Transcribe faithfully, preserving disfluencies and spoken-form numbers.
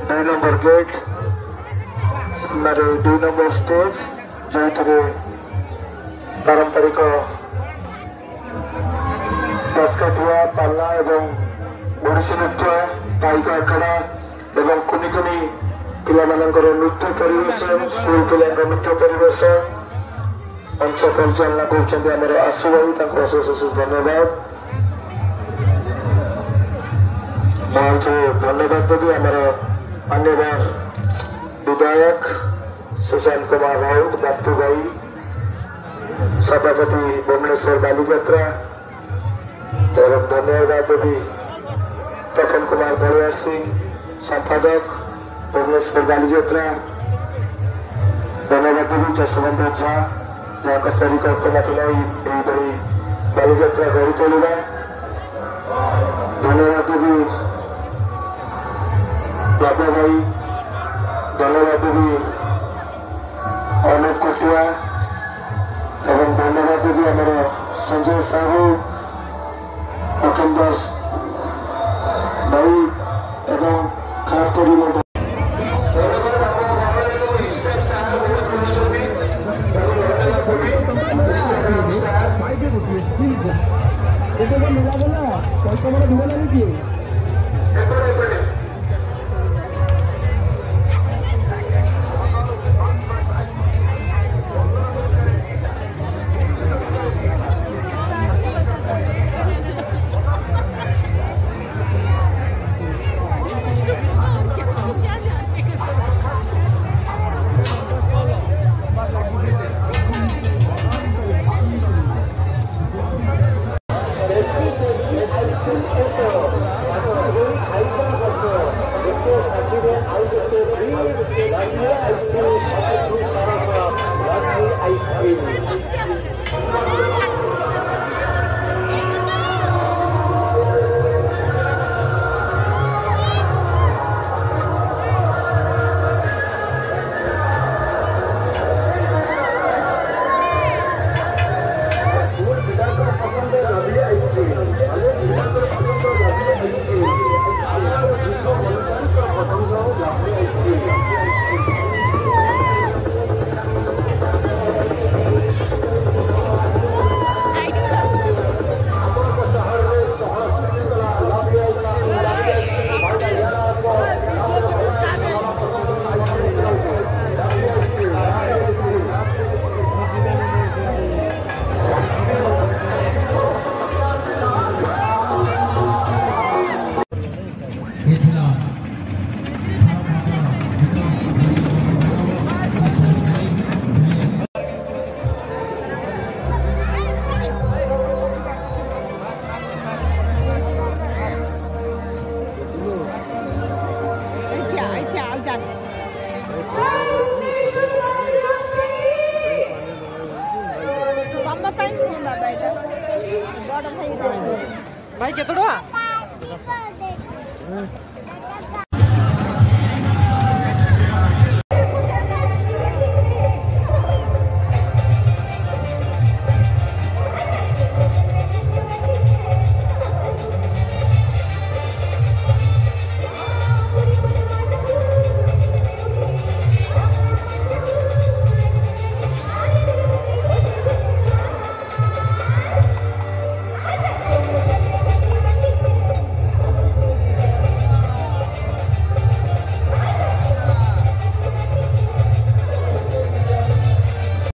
दुई number gate सामने दुई नंबर स्टेज जो पारंपरिक दसकाठिया पाला एवं ओडिसी नृत्य पाइक आखड़ा एवं कुनि कुनि पिला नृत्य परिवेश स्कूल पिला नृत्य परिवेश अंश परिचालना कर आशु भाई अशेष अशेष धन्यवाद धन्यवाद देवी आमर मान्यवर विधायक सुशांत कुमार राउत बापू भाई सभापति भुवनेश्वर बालीजात्रा एवं धन्यवाद देवी तपन कुमार बलियार सिंह संपादक भुवनेश्वर बालीजात्रा धन्यवाद देवी जशवंत झा जहाँ परिकल्पना थी बालीजात्रा गढ़ी तोड़ा धन्यवाद देवी बाबा भाई धन्यवाद देवी अमित कोटिया एवं धन्यवाद देवी आमर संजय साहू अखंड भाई एवं खास कर भाई केतोड़ा